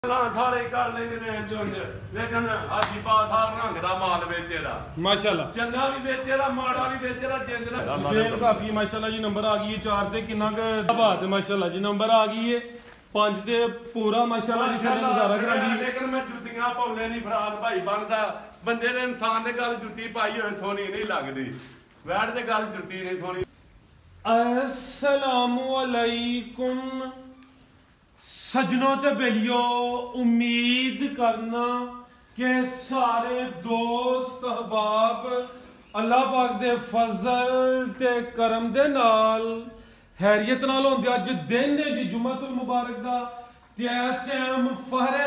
सारे कर लेंगे ने जुंज लेकिन हाजी पास आ रंग दा माल बेचेदा माशाल्लाह चंगा भी बेचेदा माड़ा भी बेचेदा जिंद ना बेल काफी माशाल्लाह जी नंबर आ गई है 4 ते किन्ना क बात है माशाल्लाह जी नंबर आ गई है 5 ते पूरा माशाल्लाह जी खेल गुजारा करा दी लेकिन मैं जुत्तियां पौले नहीं फराद भाई बनदा बंदे ने इंसान ने गल जुत्ती पाई होए सोनी नहीं लगदी बैठ ते गल जुत्ती नहीं सोनी अस्सलामु अलैकुम सजनों ते बेलियो उम्मीद करना कि सारे दोस्त अहबाब अल्लाह पाक दे फजल ते करम दे नाल हैरियत नाल होंदे अज दिन है जी जुम्मतुल मुबारक दा ते इस टाइम फहरे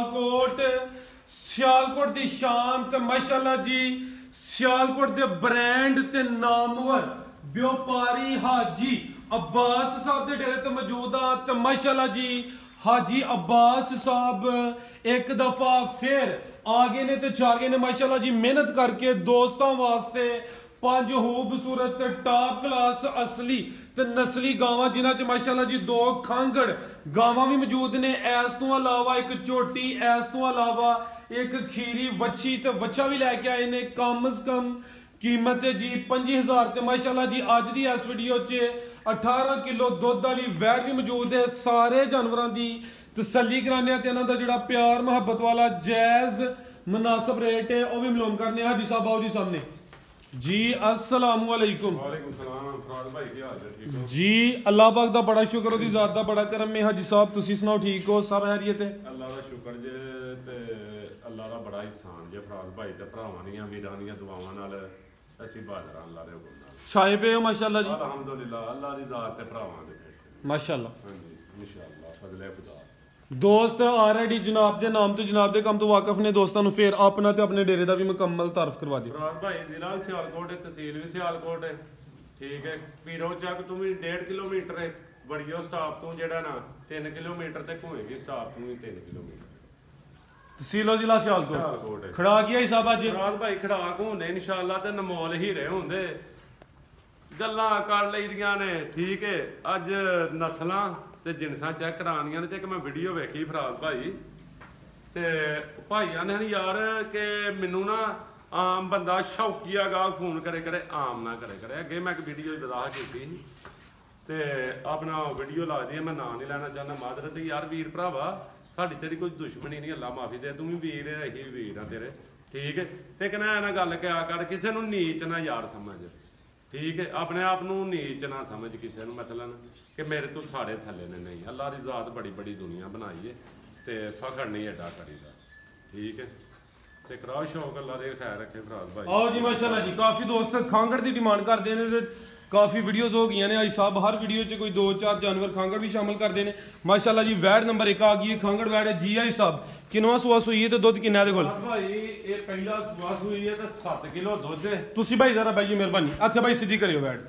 सियालकोट दी शान ते माशाल्लाह जी सियालकोट दे ब्रांड ते नामवर व्यापारी हाजी अब्बास साहब दे डेरे ते मौजूद आ ते माशाल्लाह जी हाजी अब्बास साहब एक दफा फिर आगे ने ते छागे ने माशाल्लाह जी मेहनत करके दोस्तों वास्ते 5 खूबसूरत टॉप क्लास असली ते नस्ली गावां जिन्हां च माशाल्लाह जी 2 खांगड़ गावां भी मौजूद ने ऐस तो अलावा एक झोटी ऐस तो अलावा एक खीरी वच्छी ते वच्छा भी लैके आए ने कम से कम कीमत है जी 5000 ते माशाल्लाह जी अज दी इस वीडियो च 18 किलो दुध वाली वैट भी मौजूद है सारे जानवरों की तसल्ली कराने ते इन्हां दा जिहड़ा प्यार मुहब्बत वाला जायज मुनासिब रेट है वह भी मालूम करने हाजी साहब आओ जी सामने जी अस्सलाम वालेकुम सलाम फराद भाई की हाल है ठीक हो जी अल्लाह पाक दा बड़ा शुक्र ओदी जात दा बड़ा करम है हाजी साहब तुसी सुनाओ ठीक हो सब खैरियत है अल्लाह दा शुक्र जे ते अल्लाह दा बड़ा एहसान जे फराद भाई ते भरावां दी वीरां दी दुआवां नाल ਅਸੀਂ ਬਾਦਰਾਂ ਅੱਲਾਹ ਦੇ ਹੁਕਮ ਨਾਲ ਛਾਏ ਪਏ ਹੋ ਮਾਸ਼ਾਅੱਲਾ ਜੀ ਅਲਹਮਦੁਲਿਲਾ ਅੱਲਾਹ ਦੀ ਜ਼ਾਤ ਤੇ ਭਰਾਵਾਂ ਦੇ ਮਾਸ਼ਾਅੱਲਾ ਹਾਂਜੀ ਇਨਸ਼ਾਅੱਲਾ ਫਜ਼ਲੇ ਖੁਦਾ दोस्त ऑलरेडी जनाब के नाम तो जनाब के काम तो वाकफ ने दोस्तों फिर अपना तो अपने डेरे का भी मुकम्मल तारफ करवा दी फराद भाई जिला सियालकोट है तहसील भी सियालकोट है ठीक है पीरो चक तू भी 1.5 किलोमीटर है बड़ियो स्टाफ तू जेड़ा ना 3 किलोमीटर तक होएगी स्टाफ तू भी 3 किलोमीटर तहसीलो जिला सियालकोट खड़ा किया हिसाब अज फराद भाई खड़ाक होंदे इंशाअल्लाह ते नमोल हीरे होंदे गल्लां कर लईदियां ने ठीक है अज नस्लां ਤੇ ਜਿਨਸਾਂ ਚੈੱਕ ਕਰਾਉਣੀਆਂ ਨੇ ਤੇ ਇੱਕ ਮੈਂ ਵੀਡੀਓ ਵੇਖੀ ਫਰਾਦ ਭਾਈ ਤੇ ਭਾਈਆਂ ਨੇ ਯਾਰ ਕਿ ਮੈਨੂੰ ਨਾ ਆਮ ਬੰਦਾ ਸ਼ੌਕੀਆ ਗਾ ਫੋਨ ਕਰੇ ਆਮ ਨਾ ਕਰੇ ਅੱਗੇ ਮੈਂ ਇੱਕ ਵੀਡੀਓ ਬਦਾਹ ਕੀਤੀ ਤੇ ਆਪਣਾ ਵੀਡੀਓ ਲਾ ਦੀ ਮੈਂ ਨਾਂ ਨਹੀਂ ਲੈਣਾ ਚਾਹੁੰਦਾ ਮਾਦਰਤ ਯਾਰ ਵੀਰ ਭਰਾਵਾ ਸਾਡੀ ਤੇਰੀ ਕੋਈ ਦੁਸ਼ਮਣੀ ਨਹੀਂ ਅੱਲਾ ਮਾਫੀ ਦੇ ਤੂੰ ਵੀ ਵੀਰ ਹੈ ਅਸੀਂ ਵੀਰ ਆ ਤੇਰੇ ਠੀਕ ਹੈ ਤੇ ਕਹਿੰਦਾ ਨਾ ਗੱਲ ਕਿਆ ਕਰ ਕਿਸੇ ਨੂੰ ਨੀਚ ਨਾ ਯਾਰ ਸਮਝ ਠੀਕ ਹੈ ਆਪਣੇ ਆਪ ਨੂੰ ਨੀਚ ਨਾ ਸਮਝ ਕਿਸੇ ਨੂੰ ਮਤਲਬ कि मेरे तो सारे थले ने नहीं अल्लाह की जात बड़ी बड़ी दुनिया बनाई है तो फखर नहीं एडा करीदा ठीक है ते कराओ शौक अल्लाह दे खैर रखे फराद भाई आओ जी माशाल्लाह जी काफ़ी दोस्त खांगड़ की डिमांड करते हैं काफ़ी वीडियोज़ हो गई ने आई साहब हर वीडियो च कोई 2-4 जानवर खांगड़ भी शामिल करते हैं माशाल्लाह जी वैट नंबर 1 आ गई है खांगड़ वैट है जी आई साहब किनवा सुआ सुई है तो दुध किन्ना दे कोल भाई ये पहला सुआ सुई है तो 7 किलो दुध है तुसी भाई जरा भाई मेहरबानी अच्छा भाई सीधी करियो वैट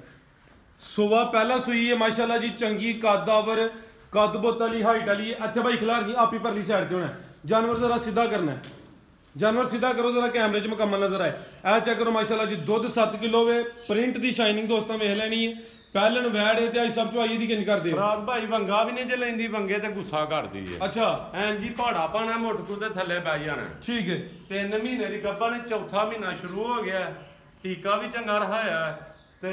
सुबह पहला सुई है माशाल्लाह जी चंगी कदावर कद बुत वाली हाइट वाली अच्छा भाई खिलार नहीं आप ही परली साइड से होना है जानवर जरा सीधा करना है जानवर सीधा करो जरा कैमरे च मुकम्मल नजर आए ऐ चेक करो माशाल्लाह जी दुध 7 किलो वे प्रिंट दी शाइनिंग दोस्तों वेख लैनी है पहलन वैड है ते सब चुआई दी किंज कर दे रात भाई वंगा भी नहीं जे लेंदी वंगे ते गुस्सा करदी है अच्छा एन जी पहाड़ा पाना मुठ तू ते थल्ले पै जाना ठीक है 3 महीने दी गब्बा ने चौथा महीना शुरू हो गया टीका भी चंगा रहाया ਤੇ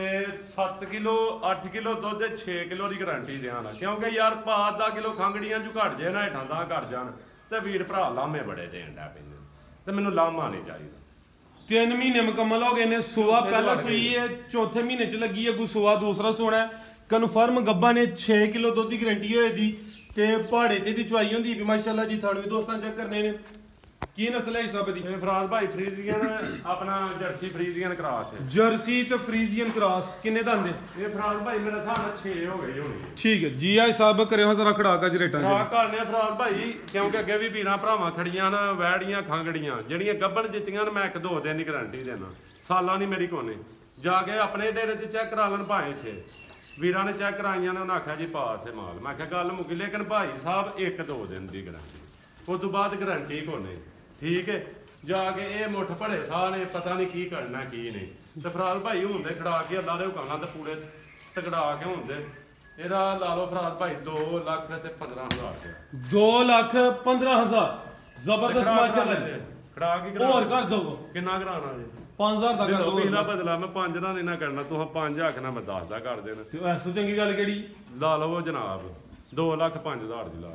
7 ਕਿਲੋ 8 ਕਿਲੋ ਦੁੱਧ 6 ਕਿਲੋ ਦੀ ਗਾਰੰਟੀ ਦੇਣਾ ਕਿਉਂਕਿ ਯਾਰ ਪਾ 10 ਕਿਲੋ ਖੰਗੜੀਆਂ ਜੂ ਘਟ ਜੇ ਨਾ ਹੇਠਾਂ ਦਾ ਘਟ ਜਾਣ ਤੇ ਵੀਰ ਭਰਾ ਲਾਮੇ ਬੜੇ ਦੇਣ ਦਾ ਪੈਂਦੇ ਤੇ ਮੈਨੂੰ ਲਾਮਾ ਨਹੀਂ ਚਾਹੀਦਾ 3 ਮਹੀਨੇ ਮੁਕੰਮਲ ਹੋ ਗਏ ਨੇ ਸੁਆ ਪਹਿਲਾ ਸੂਈ ਹੈ ਚੌਥੇ ਮਹੀਨੇ ਚ ਲੱਗੀ ਹੈ ਗੁਸਵਾ ਦੂਸਰਾ ਸੋਣਾ ਕਨਫਰਮ ਗੱਬਾ ਨੇ 6 ਕਿਲੋ ਦੁੱਧ ਦੀ ਗਾਰੰਟੀ ਹੋਏ ਦੀ ਤੇ ਪਹਾੜੇ ਤੇ ਦੀ ਚੁਆਈ ਹੁੰਦੀ ਵੀ ਮਾਸ਼ਾਅੱਲਾ ਜੀ ਥਾਣ ਵੀ ਦੋਸਤਾਂ ਚੈੱਕ ਕਰਨੇ ਨੇ ਕੀ ਨਸਲ ਹੈ ਸਭ ਦੀ ਫਰਾਦ ਭਾਈ ਫਰੀਜ਼ੀਅਨ ਆਪਣਾ ਜਰਸੀ ਫਰੀਜ਼ੀਅਨ ਕਰਾਸ ਹੈ ਜਰਸੀ ਤੇ ਫਰੀਜ਼ੀਅਨ ਕ੍ਰਾਸ ਕਿੰਨੇ ਦੰਦ ਨੇ ਇਹ ਫਰਾਦ ਭਾਈ ਮੇਰਾ ਹਿਸਾਬ ਨਾਲ 6 ਹੋ ਗਏ ਹੋਣੇ ਠੀਕ ਹੈ ਜੀ ਆਈ ਸਾਹਿਬ ਕਰਿਓ ਜ਼ਰਾ ਖੜਾ ਕੇ ਰੇਟਾਂ ਜੀ ਕਰਨੇ ਫਰਾਦ ਭਾਈ ਕਿਉਂਕਿ ਅੱਗੇ ਵੀ ਵੀਰਾਂ ਭਰਾਵਾਂ ਖੜੀਆਂ ਨਾ ਵੈੜੀਆਂ ਖਾਂਗੜੀਆਂ ਜਿਹੜੀਆਂ ਗੱਬਣ ਜਿੱਤੀਆਂ ਨੇ ਮੈਂ 1-2 ਦਿਨ ਦੀ ਗਾਰੰਟੀ ਦੇਣਾ ਸਾਲਾਂ ਨਹੀਂ ਮੇਰੀ ਕੋਨੇ ਜਾ ਕੇ ਆਪਣੇ ਡੇਰੇ ਤੇ ਚੈੱਕ ਕਰਾ ਲੈਣ ਭਾਵੇਂ ਇੱਥੇ ਵੀਰਾਂ ਨੇ ਚੈੱਕ ਕਰਾਈਆਂ ਨੇ ਉਹਨਾਂ ਆਖਿਆ ਜੀ ਪਾਸ ਹੈ ਮਾਲ ਮੈਂ ਕਿਹਾ ਗੱਲ ਮੁੱਕੀ ਲੇਕਿਨ ਭਾਈ ਸਾਹਿਬ 1-2 ਦਿਨ ਦੀ ਗਾਰੰਟੀ ਉਸ ਤੋਂ ਬਾਅਦ ਗਾਰੰਟੀ ਕੋਨੇ ਠੀਕ ਹੈ ਜਾ ਕੇ ਇਹ ਮੁੱਠ ਭੜੇ ਸਾਹ ਨੇ ਪਤਾ ਨਹੀਂ ਕੀ ਕਰਨਾ ਕੀ ਨਹੀਂ ਤੇ ਫਰਾਦ ਭਾਈ ਹੁੰਦੇ ਖੜਾ ਕੇ ਅੱਲਾ ਦੇ ਹੁਕਮ ਨਾਲ ਤੇ ਪੂਰੇ ਤਕੜਾ ਕੇ ਹੁੰਦੇ ਇਹਦਾ ਲਾ ਲਓ ਫਰਾਦ ਭਾਈ 2,15,000 2,15,000 ਜ਼ਬਰਦਸਤ ਮਾਸ਼ਾਅੱਲਾ ਜੀ। ਖੜਾ ਕੀ ਹੋਰ ਕਰ ਦੋ ਕਿੰਨਾ ਕਰਾਣਾ ਜੀ 5,000 ਦਾ ਕਰ ਦੋ ਪਿਛਲਾ ਬਦਲਾ ਮੈਂ 5 ਦਾ ਨਹੀਂ ਨਾ ਕਰਨਾ ਤੂੰ 5 ਆਖਣਾ ਮੈਂ 10 ਦਾ ਕਰ ਦੇਣਾ ਤੇ ਐਸ ਤੋਂ ਚੰਗੀ ਗੱਲ ਕਿਹੜੀ ਲਾ ਲਓ ਜਨਾਬ 2,05,000 ਦੀ ਲਾ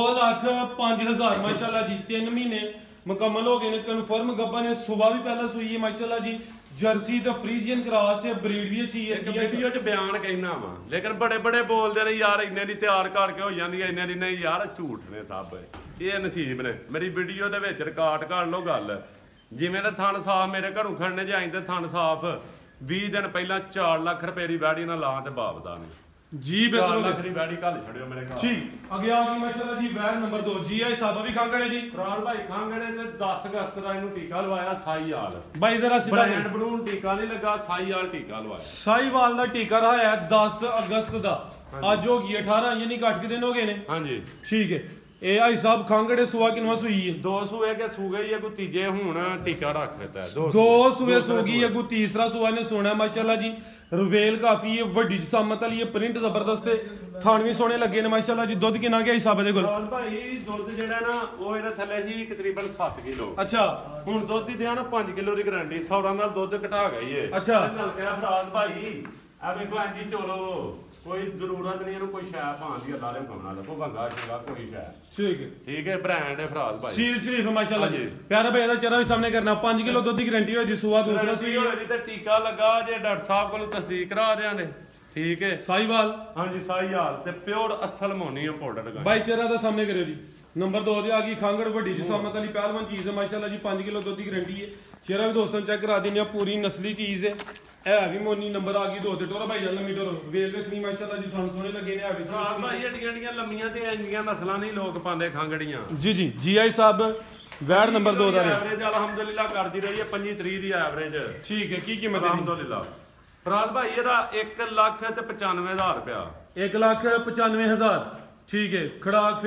2,05,000 ਮਾਸ਼ਾਅੱਲਾ ਜੀ 3 ਮਹੀਨੇ ਮੁਕੰਮਲ ਹੋ ਗਏ ਨੇ ਕਨਫਰਮ ਗੱਬਾ ਨੇ ਸੁਬਾ ਵੀ ਪਹਿਲਾਂ ਸੂਈ ਹੈ ਮਾਸ਼ਾਅੱਲਾ ਜੀ ਜਰਸੀ ਤੇ ਫਰੀਜ਼ੀਅਨ ਕਰਾਸ ਹੈ ਬਰੀਡ ਵੀ ਅੱਛੀ ਹੈ ਇੱਕ ਵੀਡੀਓ 'ਚ ਬਿਆਨ ਕਹਿਣਾ ਵਾ ਲੇਕਿਨ ਬੜੇ ਬੜੇ ਬੋਲਦੇ ਨੇ ਯਾਰ ਇੰਨੇ ਦੀ ਤਿਆਰ ਕਰਕੇ ਹੋ ਜਾਂਦੀ ਹੈ ਇੰਨੇ ਦੀ ਨਹੀਂ ਯਾਰ ਝੂਠ ਨੇ ਸਭ ਇਹ ਨਸੀਬ ਨੇ ਮੇਰੀ ਵੀਡੀਓ ਦੇ ਵਿੱਚ ਰਿਕਾਰਡ ਕਰ ਲਓ ਗੱਲ ਜਿਵੇਂ ਦਾ ਥਣ ਸਾਫ ਮੇਰੇ ਘਰੋਂ ਖੜਨੇ ਜਾਈ ਤੇ ਥਣ ਸਾਫ 20 ਦਿਨ ਪਹਿਲਾਂ 4 ਲੱਖ ਰੁਪਏ ਦੀ ਵੈੜੀ ਨਾਲ ਲਾਂ ਤੇ ਬਾਪਦਾ ਨੇ ਜੀ ਬਿਲਕੁਲ 4 ਲੱਖ ਦੀ ਵੈੜੀ ਕੱਲ ਛੱਡਿਓ ਮੇਰੇ ਘਰ ਜੀ ਅੱਗੇ ਆ ਗਈ ਮਾਸ਼ਾਅੱਲਾ ਜੀ ਵੈਰ ਨੰਬਰ 2 ਜੀ ਆਈ ਸਾਬਾ ਵੀ ਖਾਂਗੜੇ ਜੀ ਫਰਾਲ ਭਾਈ ਖਾਂਗੜੇ ਤੇ 10 ਅਗਸਤ ਦਾ ਇਹਨੂੰ ਟੀਕਾ ਲਵਾਇਆ ਸਾਈਵਾਲ ਬਾਈ ਜ਼ਰਾ ਸਿੱਧਾ ਬ੍ਰਾਂਡ ਬਲੂਨ ਟੀਕਾ ਨਹੀਂ ਲੱਗਾ ਸਾਈਵਾਲ ਟੀਕਾ ਲਵਾਇਆ ਸਾਈਵਾਲ ਦਾ ਟੀਕਾ ਰਹਾਇਆ 10 ਅਗਸਤ ਦਾ ਅੱਜ ਹੋ ਗਈ 18 ਯਾਨੀ ਘੱਟ ਕੇ ਦਿਨ ਹੋ ਗਏ ਨੇ ਹਾਂਜੀ ਠੀਕ ਹੈ ਇਹ ਆਈ ਸਾਹਿਬ ਖਾਂਗੜੇ ਸੁਆ ਕਿਨਵਾ ਸੂਈ ਹੈ 2 ਸੂਏ ਕੇ ਸੂਗੇ ਹੀ ਕੋਈ ਤੀਜੇ ਹੁਣ ਟੀਕਾ ਰੱਖ ਦਿੱਤਾ ਹੈ 2 ਸੂਏ ਸੂਗੀ ਅਗੂ ਤੀਸਰਾ ਸੂਆ ਨੇ ਸੋਨਾ ਮਾਸ਼ਾਅੱਲਾ ਜੀ ਰਵੇਲ ਕਾਫੀ ਹੈ ਵੱਡੀ ਜਸਾਮਤ ਵਾਲੀ ਹੈ ਪ੍ਰਿੰਟ ਜ਼ਬਰਦਸਤ ਹੈ ਥਾਣ ਵੀ ਸੋਹਣੇ ਲੱਗੇ ਨੇ ਮਾਸ਼ਾਅੱਲਾ ਜੀ ਦੁੱਧ ਕਿੰਨਾ ਗਿਆ ਹਿਸਾਬ ਦੇ ਕੋਲ ਭਾਈ ਦੁੱਧ ਜਿਹੜਾ ਨਾ ਉਹ ਇਹਦੇ ਥੱਲੇ ਸੀ ਤਕਰੀਬਨ 7 ਕਿਲੋ ਅੱਛਾ ਹੁਣ ਦੁੱਧ ਦੀ ਦਿਆਂ ਨਾ 5 ਕਿਲੋ ਦੀ ਗਾਰੰਟੀ 100 ਨਾਲ ਦੁੱਧ ਘਟਾ ਗਈ ਏ ਅੱਛਾ ਨਾਲ ਕਿਹਾ ਫਰਾਜ਼ ਭਾਈ ਆ ਵੇਖੋ ਐਂਜੀ ਚੋਲੋ ਕੋਈ ਜ਼ਰੂਰਤ ਨਹੀਂ ਇਹਨੂੰ ਕੋਈ ਸ਼ੈ ਪਾਣ ਦੀ ਅੱਲਾ ਦੇ ਹੁਕਮ ਨਾਲ ਕੋ ਭੰਗਾ ਚੰਗਾ ਕੋਈ ਸ਼ੈ ਠੀਕ ਹੈ ਬ੍ਰਾਂਡ ਹੈ ਫਰਾਜ਼ ਭਾਈ ਸੀਲ ਸ਼ਰੀਫ ਮਾਸ਼ਾਅੱਲਾ ਜੀ ਪਿਆਰਾ ਭਾਈ ਦਾ ਚਿਹਰਾ ਵੀ ਸਾਹਮਣੇ ਕਰਨਾ 5 ਕਿਲੋ ਦੁੱਧ ਦੀ ਗਾਰੰਟੀ ਹੋਈ ਦੀ ਸੁਆ ਦੂਸਰਾ ਸੂਈ ਹੋਈ ਤੇ ਟੀਕਾ ਲੱਗਾ ਜੇ ਡਾਕਟਰ ਸਾਹਿਬ ਕੋਲ ਤਸਦੀਕ ਕਰਾ ਰਿਆਂ ਨੇ ਠੀਕ ਹੈ ਸਾਈਵਾਲ ਹਾਂਜੀ ਸਾਈਵਾਲ ਤੇ ਪਿਓਰ ਅਸਲ ਮੋਨੀ ਪਾਊਡਰ ਲਗਾ ਭਾਈ ਚਿਹਰਾ ਦਾ ਸਾਹਮਣੇ ਕਰਿਓ ਜੀ ਨੰਬਰ 2 ਤੇ ਆ ਗਈ ਖਾਂਗੜ ਵੱਡੀ ਜਸਾਮਤ ਵਾਲੀ ਪਹਿਲਵਾਨ ਚੀਜ਼ ਹੈ ਮਾਸ਼ਾਅੱਲਾ ਜੀ 5 ਕਿਲੋ ਦੁੱਧ ਦੀ ਗਾਰੰਟੀ ਹੈ ਚਿਹਰਾ ਵੀ ਦੋਸਤਾਂ ਚੈੱਕ ਕਰਾ ਦਿੰਦੇ ਆ ਪੂਰੀ ਨਸਲੀ ਚੀਜ਼ ਹੈ ਇਹ ਵੀ ਮੋਨੀ ਨੰਬਰ ਆ ਗਈ 2 ਤੇ ਟੋਰਾ ਭਾਈ ਜਾਨ ਲੰਮੀ ਟੋਰ ਵੇਲ ਵੇਖਣੀ ਮਾਸ਼ਾਅੱਲਾ ਜੀ ਤੁਹਾਨੂੰ ਸੋਹਣੇ ਲੱਗੇ ਨੇ ਆ ਵੀ ਸਾਹਿਬ ਭਾਈ ਏਡੀਆਂ ਲੰਮੀਆਂ ਤੇ ਇੰਨੀਆਂ ਨਸਲਾਂ ਨਹੀਂ ਲੋਕ ਪਾਉਂਦੇ ਖਾਂਗੜੀਆਂ ਜੀ ਜੀ ਜੀ ਆਈ ਸਾਹਿਬ ਵੈੜ ਨੰਬਰ 2 ਦਾ ਐਵਰੇਜ ਅਲਹਮਦੁਲਿਲਾ ਕਰਦੀ ਰਹੀ ਹੈ 25-30 ਦੀ ਐਵਰੇਜ ਠੀਕ ਹੈ ਕੀ ਕੀਮਤ ਹੈ ਅਲਹਮਦੁਲਿਲਾ ਫਰਾਜ਼ ਭਾਈ ਇਹਦਾ 1,95,000 ਰੁਪਇਆ 1,95,000 ਠੀਕ ਹੈ ਖੜਾਕ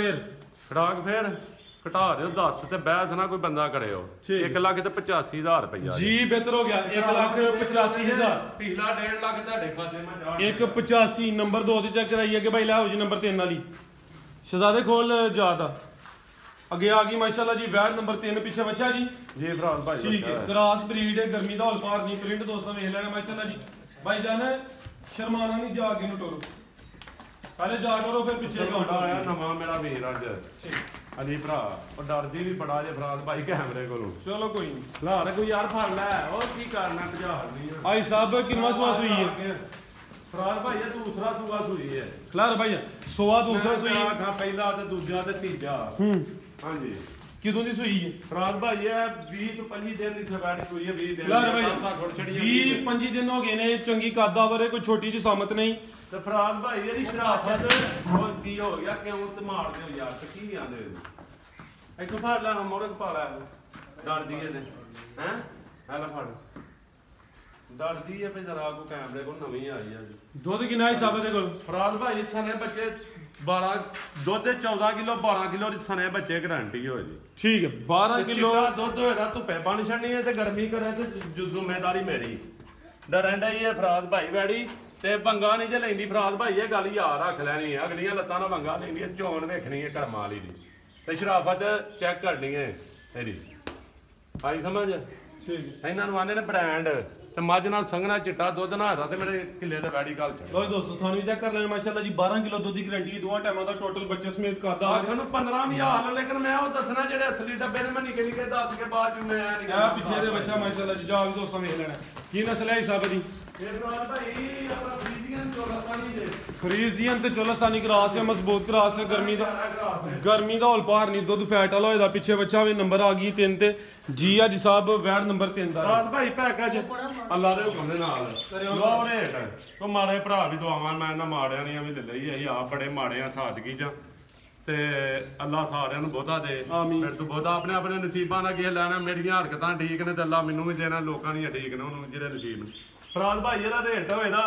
ਫੇਰ ਘਟਾ ਦਿਓ 10 ਤੇ ਬਹਿਸ ਨਾ ਕੋਈ ਬੰਦਾ ਕਰਿਓ 1,85,000 ਰੁਪਇਆ ਜੀ ਬਿਹਤਰ ਹੋ ਗਿਆ 1,85,000 ਪਿਛਲਾ 1.5 ਲੱਖ ਤੁਹਾਡੇ ਖਾਤੇ ਮੈਂ ਜਾ 1,85 ਨੰਬਰ 2 ਤੇ ਚੈੱਕ ਕਰਾਈਏ ਕਿ ਭਾਈ ਲੈ ਹੋ ਜੀ ਨੰਬਰ 3 ਵਾਲੀ ਸ਼ਹਜ਼ਾਦੇ ਖੋਲ ਜਾਦਾ ਅੱਗੇ ਆ ਗਈ ਮਾਸ਼ਾਅੱਲਾ ਜੀ ਵੈੜ ਨੰਬਰ 3 ਪਿੱਛੇ ਬੱਚਾ ਜੀ ਫਰਾਜ਼ ਭਾਈ ਠੀਕ ਹੈ ਕ੍ਰਾਸ ਬਰੀਡ ਹੈ ਗਰਮੀ ਦਾ ਹੌਲ ਪਾਰ ਨਹੀਂ ਪ੍ਰਿੰਟ ਦੋਸਤਾਂ ਵੇਖ ਲੈਣਾ ਮਾਸ਼ਾਅੱਲਾ ਜੀ ਭਾਈ ਜਾਨ ਸ਼ਰਮਾਨਾ ਨਹੀਂ ਜਾ ਕੇ ਨੂੰ ਟੋਰੋ ਪਹਿਲੇ ਜਾ ਟੋਰੋ ਫਿਰ ਪਿੱਛੇ ਘੋੜਾ ਆਇਆ ਨਵਾਂ ਮੇਰਾ ਵੀਰ ਅੱਜ ਅਲੀ ਭਰਾ ਉਹ ਡਰਦੀ ਵੀ ਬੜਾ ਜੇ ਫਰਾਜ਼ ਭਾਈ ਕੈਮਰੇ ਕੋਲੋਂ ਚਲੋ ਕੋਈ ਨਹੀਂ ਲਾਰ ਕੋਈ ਯਾਰ ਫੜ ਲੈ ਉਹ ਕੀ ਕਰਨਾ ਬੁਝਾਰ ਨਹੀਂ ਆਈ ਸਾਹਿਬ ਕਿੰਨਾ ਸੁਆ ਸੂਈ ਹੈ ਫਰਾਜ਼ ਭਾਈ ਇਹ ਦੂਸਰਾ ਸੂਆ ਸੂਈ ਹੈ ਖਲਾਰ ਭਾਈ ਸੁਆ ਦੂਸਰਾ ਸੂਈ ਆਖਾਂ ਪਹਿਲਾ ਤੇ ਦੂਜਾ ਤੇ ਤੀਜਾ ਹਾਂਜੀ ਕਿਦੋਂ ਦੀ ਸੂਈ ਹੈ ਫਰਾਜ਼ ਭਾਈ ਇਹ 20 ਤੋਂ 25 ਦਿਨ ਦੀ ਸਵਾੜ ਸੂਈ ਹੈ 20 ਦਿਨ ਖਲਾਰ ਭਾਈ 20-25 ਦਿਨ ਹੋ ਗਏ ਨੇ ਚੰਗੀ ਕਾਦਾਵਰ ਹੈ ਕੋਈ ਛੋਟੀ ਜਿਹੀ ਸਾਮਤ ਨਹੀਂ ਤੇ ਫਰਾਜ਼ ਭਾਈ ਇਹਦੀ ਸ਼ਰਾਫਤ ਹੋਰ ਕੀ ਹੋ ਗਿਆ ਕਿਉਂ ਤੇ ਮਾਰਦੇ ਹੋ ਯਾਰ ਕੀ ਆਂਦੇ ਇੱਕ ਫੜ ਲੈ ਮੋੜਕ ਪਾ ਲੈ ਡਰਦੀ ਇਹਨੇ ਹੈ ਲੈ ਫੜ ਡਰਦੀ ਹੈ ਵੀ ਜਰਾ ਕੋ ਕੈਮਰੇ ਕੋਲ ਨਵੀਂ ਆਈ ਆ ਦੁੱਧ ਕਿੰਨਾ ਹਿਸਾਬ ਦੇ ਕੋਲ ਫਰਾਜ਼ ਭਾਈ ਸਨੇ ਬੱਚੇ 12 ਦੁੱਧ 14 ਕਿਲੋ 12 ਕਿਲੋ ਦੀ ਸਨੇ ਬੱਚੇ ਗਾਰੰਟੀ ਹੋ ਜੀ ਠੀਕ ਹੈ 12 ਕਿਲੋ ਦੁੱਧ ਹੋਏਗਾ ਧੁੱਪੇ ਪਾਣੀ ਛੱਡਣੀ ਹੈ ਤੇ ਗਰਮੀ ਕਰੇ ਤੇ ਜ਼ਿੰਮੇਵਾਰੀ ਮੇਰੀ ਡਰੰਡਾ ਹੀ ਹੈ ਫਰਾਜ਼ ਭਾਈ ਵੈੜੀ ਤੇ ਪੰਗਾ ਨਹੀਂ ਜੇ ਲੈਂਦੀ ਫਰਾਜ਼ ਭਾਈ ਇਹ ਗੱਲ ਯਾਦ ਰੱਖ ਲੈਣੀ ਹੈ ਅਗਲੀਆਂ ਲੱਤਾਂ ਨਾਲ ਪੰਗਾ ਲੈਂਦੀ ਹੈ ਚੋਣ ਵੇਖਣੀ ਹੈ ਕਰਮਾਂ ਵਾਲੀ ਦੀ ਤੇ ਸ਼ਰਾਫਤ ਚੈੱਕ ਕਰਨੀ ਹੈ ਤੇਰੀ ਆਈ ਸਮਝ ਠੀਕ ਇਹਨਾਂ ਨੂੰ ਆਂਦੇ ਨੇ ਬ੍ਰਾਂਡ ਤੇ ਮੱਝ ਨਾਲ ਸੰਘਣਾ ਚਿੱਟਾ ਦੁੱਧ ਨਾ ਹਰਾ ਤੇ ਮੇਰੇ ਕਿੱਲੇ ਤੇ ਵੈੜੀ ਕਾਲ ਛੱਡ ਲੋ ਦੋਸਤੋ ਤੁਹਾਨੂੰ ਵੀ ਚੈੱਕ ਕਰ ਲੈਣਾ ਮਾਸ਼ਾਅੱਲਾ ਜੀ 12 ਕਿਲੋ ਦੁੱਧ ਦੀ ਗਾਰੰਟੀ ਦੋਵਾਂ ਟਾਈਮਾਂ ਦਾ ਟੋਟਲ ਬੱਚੇ ਸਮੇਤ ਕਰਦਾ ਆਖਰ ਨੂੰ 15 ਵੀ ਹਾਲ ਲੇਕਿਨ ਮੈਂ ਉਹ ਦੱਸਣਾ ਜਿਹੜੇ ਅਸਲੀ ਡੱਬੇ ਨੇ ਮੈਂ ਨਿੱਕੇ ਨਿੱਕੇ ਦੱਸ ਕੇ ਬਾਅਦ ਚ ਮੈਂ ਨਹੀਂ ਆ ਪਿੱਛੇ ਦੇ ਬੱਚਾ ਮਾਸ਼ਾਅੱਲਾ ਜੀ ਜਾ ਵੀ ਦੋਸਤਾਂ ਵੇਖ ਲੈਣਾ ਕੀ ਨਸਲ ਹੈ ਹਿਸਾਬ ਦੀ ਇਹ ਫਰਾਜ਼ ਭਾਈ ਆਪਣਾ ਫਰੀਜ਼ੀਅਨ ਚੋਲਸਤਾਨੀ ਦੇ ਫਰੀਜ਼ੀਅਨ ਤੇ ਚੋਲਸਤਾਨੀ ਕਰਾਸ ਹੈ ਮਜ਼ਬੂਤ ਕਰਾਸ ਹੈ ਗਰਮੀ ਦਾ ਹੌਲ ਪਾਰ ਨਹੀਂ ਦੁੱਧ ਫੈਟ ਵਾਲਾ ਹੋਏਦਾ ਪਿੱਛੇ ਬੱਚਾ ਵੀ ਨੰਬਰ ਆ ਗਈ 3 ਤੇ ਜੀ ਆ ਜੀ ਸਾਹਿਬ ਵੈੜ ਨੰਬਰ 3 ਦਾ ਫਰਾਜ਼ ਭਾਈ ਪੈਕੇਜ ਅੱਲਾ ਦੇ ਹੁਕਮ ਦੇ ਨਾਲ ਲੋ ਰੇਟ ਕੋ ਮਾੜੇ ਭਰਾ ਵੀ ਦੁਆਵਾਂ ਮੈਂ ਨਾ ਮਾੜਿਆਂ ਦੀਆਂ ਵੀ ਲੈ ਲਈ ਅਸੀਂ ਆਪ ਬੜੇ ਮਾੜੇ ਆ ਸਾਦਗੀ ਜਾਂ ਤੇ ਅੱਲਾ ਸਾਰਿਆਂ ਨੂੰ ਬਹੁਤਾ ਦੇ ਮੇਰੇ ਤੋਂ ਬਹੁਤਾ ਆਪਣੇ ਆਪਣੇ ਨਸੀਬਾਂ ਨਾਲ ਕੀ ਲੈਣਾ ਮੇਰੀਆਂ ਹਰਕਤਾਂ ਠੀਕ ਨੇ ਤੇ ਅੱਲਾ ਮੈਨੂੰ ਵੀ ਦੇਣਾ ਲੋਕਾਂ ਦੀਆਂ ਠੀਕ ਨੇ ਉਹਨੂੰ ਜਿਹੜੇ ਨਸੀਬ ਨੇ ਫਰਾਜ਼ ਭਾਈ ਇਹਦਾ ਰੇਟ ਹੋਏਦਾ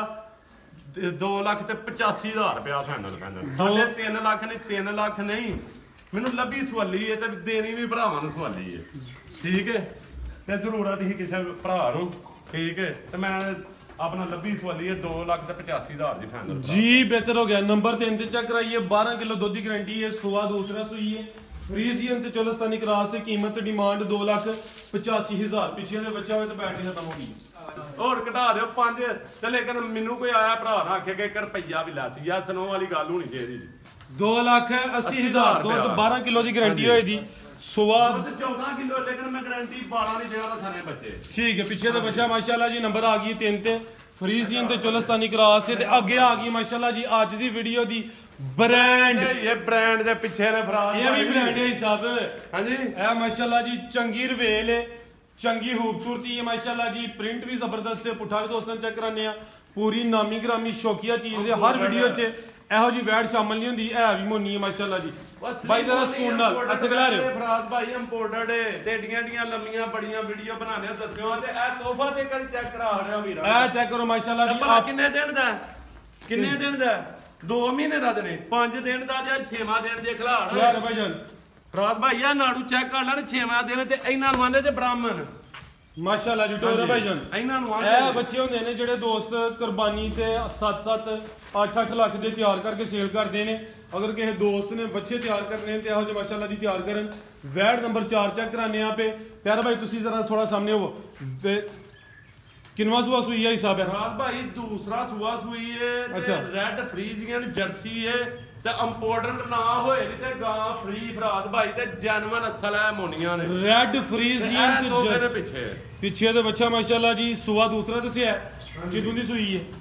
2,85,000 ਰੁਪਇਆ ਫਾਈਨਲ ਸਾਡੇ 3 ਲੱਖ ਨਹੀਂ 3 ਲੱਖ ਨਹੀਂ ਮੈਨੂੰ ਲੱਭੀ ਸਵਾਲੀ ਹੈ ਤੇ ਦੇਣੀ ਵੀ ਭਰਾਵਾਂ ਨੂੰ ਸਵਾਲੀ ਹੈ ਠੀਕ ਹੈ ਤੇ ਜ਼ਰੂਰਤ ਹੀ ਕਿਸੇ ਭਰਾ ਨੂੰ ਠੀਕ ਹੈ ਤੇ ਮੈਂ ਆਪਣਾ ਲੱਭੀ ਸਵਾਲੀ ਹੈ 2,85,000 ਦੀ ਫਾਈਨਲ ਜੀ ਬਿਹਤਰ ਹੋ ਗਿਆ। ਨੰਬਰ 3 ਤੇ ਚੈੱਕ ਕਰਾਈਏ 12 ਕਿਲੋ ਦੁੱਧ ਦੀ ਗਾਰੰਟੀ ਹੈ। ਸੂਆ ਦੂਸਰਾ ਸੂਈ ਹੈ। ਫਰੀਜ਼ੀਅਨ ਤੇ ਚੋਲਸਤਾਨੀ ਕਰਾਸ ਹੈ। ਕੀਮਤ ਡਿਮਾਂਡ 2,85,000। ਪਿੱਛੇ ਦੇ ਬੱਚਾ ਹੋਵੇ ਤਾਂ ਬੈਟਰੀ ਖਤਮ ਹੋ ਗਈ। ਹੋਰ ਘਟਾ ਦਿਓ 5 ਤੇ ਲੇਕਿਨ ਮੈਨੂੰ ਕੋਈ ਆਇਆ ਭਰਾ ਨਾ ਆਖੇ ਕਿ 1 ਰੁਪਈਆ ਵੀ ਲੈ ਸੀ ਯਾਰ ਸਨੋ ਵਾਲੀ ਗੱਲ ਹੋਣੀ ਚਾਹੀਦੀ। 2,80,000 ਦੁੱਧ 12 ਕਿਲੋ ਦੀ ਗਾਰੰਟੀ ਹੋਈ ਦੀ। ਸੂਆ 14 ਕਿਲੋ ਲੇਕਿਨ ਮੈਂ ਗਾਰੰਟੀ 12 ਦੀ ਦੇਵਾਂਗਾ ਸਾਰੇ ਬੱਚੇ। ਠੀਕ ਹੈ। ਪਿੱਛੇ ਦੇ ਬੱਚਾ ਮਾਸ਼ਾਅੱਲਾ ਜੀ ਨੰਬਰ ਆ ਗਈ 3 ਤੇ ਫਰੀਜ਼ੀਅਨ ਤੇ ਚੋਲਸਤਾਨੀ ਕਰਾਸ ਹੈ ਤੇ ਅੱਗੇ ਆ ਗਈ ਮਾਸ਼ਾਅੱਲਾ ਜੀ ਅੱਜ ਦੀ ਵੀਡੀਓ ਦੀ ਬ੍ਰਾਂਡ। ਇਹ ਬ੍ਰਾਂਡ ਦੇ ਪਿੱਛੇ ਨੇ ਫਰਾਜ਼ ਇਹ ਵੀ ਬ੍ਰਾਂਡ ਹੈ ਸਾਹਿਬ। ਹਾਂਜੀ ਇਹ ਮਾਸ਼ਾਅੱਲਾ ਜੀ ਚੰਗੀ ਰਵੇਲ ਹੈ, ਚੰਗੀ ਖੂਬਸੂਰਤੀ ਹੈ ਮਾਸ਼ਾਅੱਲਾ ਜੀ। ਪ੍ਰਿੰਟ ਵੀ ਜ਼ਬਰਦਸਤ ਹੈ। ਪੁੱਠਾ ਵੀ ਦੋਸਤਾਂ ਚੈੱਕ ਕਰਾਨੇ ਆ। ਪੂਰੀ ਨਾਮੀ ਗ੍ਰਾਮੀ ਸ਼ੌਕੀਆ ਚੀਜ਼ ਹੈ। ਹਰ ਵੀਡੀਓ 'ਚ ਇਹੋ ਜੀ ਵੈਟ ਸ਼ਾਮਲ ਨਹੀਂ ਹੁੰਦੀ। ਇਹ ਵੀ ਮੋਨੀ ਹੈ ਮਾਸ਼ਾਅੱਲਾ ਜੀ। ਬਾਈ ਜਰਾ ਸਕੂਨ ਨਾਲ ਇੱਥੇ ਖੜਾ ਰਹੇ ਫਰਾਜ਼ ਭਾਈ ਇੰਪੋਰਟਡ ਤੇ ਏਡੀਆਂ ਲੰਮੀਆਂ ਬੜੀਆਂ ਵੀਡੀਓ ਬਣਾਉਂਦੇ ਦੱਸਿਓ ਤੇ ਇਹ ਤੋਹਫਾ ਤੇ ਕਰੀ ਚੈੱਕ ਕਰਾ ਰਿਹਾ ਵੀਰਾ। ਇਹ ਚੈੱਕ ਕਰੋ ਮਾਸ਼ਾਅੱਲਾ ਜੀ। ਆਪ ਕਿੰਨੇ ਦਿਨ ਦਾ ਕਿੰਨੇ ਦਿਨ ਦਾ 2 ਮਹੀਨੇ ਦਾ ਨੇ 5 ਦਿਨ ਦਾ ਜਾਂ 6ਵਾਂ ਦਿਨ ਦੇ ਖਿਲਾੜ ਯਾਰ ਭਾਈ ਜਾਨ ਫਰਾਜ਼ ਭਾਈ ਆ ਨਾੜੂ ਚੈੱਕ ਕਰ ਲੈਣ 6ਵਾਂ ਦਿਨ ਤੇ ਇਹਨਾਂ ਨੂੰ ਆਂਦੇ ਤੇ ਬ੍ਰਾਹਮਣ ਮਾਸ਼ਾਅੱਲਾ ਜੀ। ਟੋਰਾ ਭਾਈ ਜਾਨ ਇਹਨਾਂ ਨੂੰ ਇਹ ਬੱਚੇ ਹੁੰਦੇ ਨੇ ਜਿਹੜੇ ਦੋਸਤ ਕੁਰਬਾਨੀ ਤੇ 7-7 8-8 ਲੱਖ ਦੇ ਤਿਆਰ ਕਰਕੇ ਸੇਲ ਕਰਦੇ ਨੇ। ਅਗਰ ਕਿਸੇ ਦੋਸਤ ਨੇ ਬੱਚੇ ਤਿਆਰ ਕਰਨੇ ਤੇ ਇਹੋ ਜਿਹੇ ਮਾਸ਼ਾਅੱਲਾ ਜੀ ਤਿਆਰ ਕਰਨ। ਵੈਟ ਨੰਬਰ 4 ਚੈੱਕ ਕਰਾਨੇ ਆ ਪੇ ਪਿਆਰਾ ਭਾਈ ਤੁਸੀਂ ਜ਼ਰਾ ਥੋੜਾ ਸਾਹਮਣੇ ਹੋਵੋ। ਕਿੰਨਵਾ ਸੂਆ ਸੂਈ ਹੈ ਹਿਸਾਬ ਹੈ ਫਰਾਜ਼ ਭਾਈ ਦੂਸਰਾ ਸੂਆ ਸੂਈ ਹੈ ਤੇ ਰੈੱਡ ਫਰੀਜ਼ੀਅਨ ਜਰਸੀ ਹੈ ਤੇ ਇੰਪੋਰਟੈਂਟ ਨਾ ਹੋਏ ਨਹੀਂ ਤੇ ਗਾਂ ਫਰੀ ਫਰਾਜ਼ ਭਾਈ ਤੇ ਜੈਨੂਇਨ ਅਸਲ ਹੈ ਮੋਨੀਆਂ ਨੇ। ਰੈੱਡ ਫਰੀਜ਼ੀਅਨ ਤੇ ਜਰਸੀ ਪਿੱਛੇ ਦੇ ਬੱਚਾ ਮਾਸ਼ਾਅੱਲਾ ਜੀ। ਸੂਆ ਦੂਸਰਾ ਦੱਸਿਆ ਕਿਦੋਂ ਦੀ ਸੂਈ ਹੈ